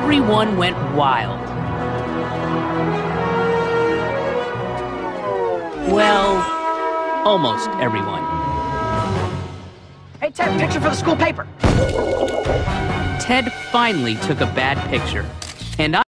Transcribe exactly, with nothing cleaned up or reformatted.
everyone went wild. Well, almost everyone. Hey, Ted, picture for the school paper. Ted finally took a bad picture, and I